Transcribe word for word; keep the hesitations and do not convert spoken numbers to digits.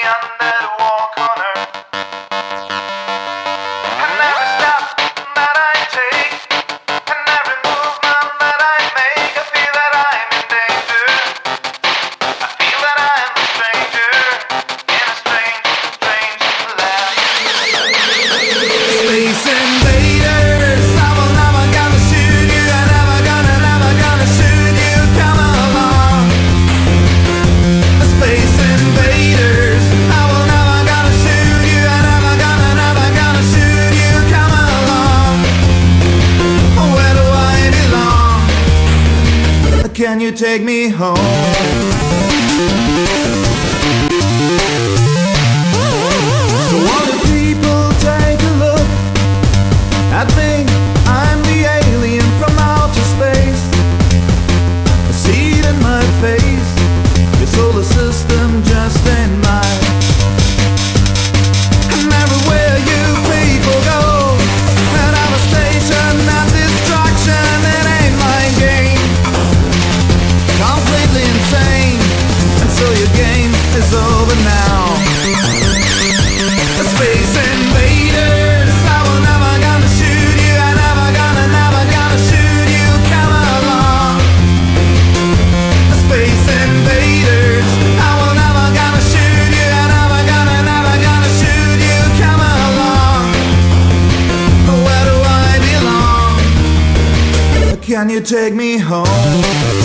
under to walk on earth. And every step that I take, and every movement that I make, I feel that I'm in danger. I feel that I'm a stranger in a strange, strange land. Space invaders, I will never gonna shoot you. I'm never gonna, never gonna shoot you. Come along. Space invaders, I will never gonna shoot you. I'm never gonna, never gonna shoot you. Come along. Where do I belong? Can you take me home? So all the people take a look. I think I'm the alien from outer space. I see it in my face. Your solar system just ain't mine. And everywhere you people go, and I'm a station and destruction, it ain't my game. Completely insane, and so your game is over now. The space invaders, I will never gonna shoot you. I'm never gonna, never gonna shoot you. Come along. The space invaders, I will never gonna shoot you. I'm never gonna, never gonna shoot you. Come along. Where do I belong? Can you take me home?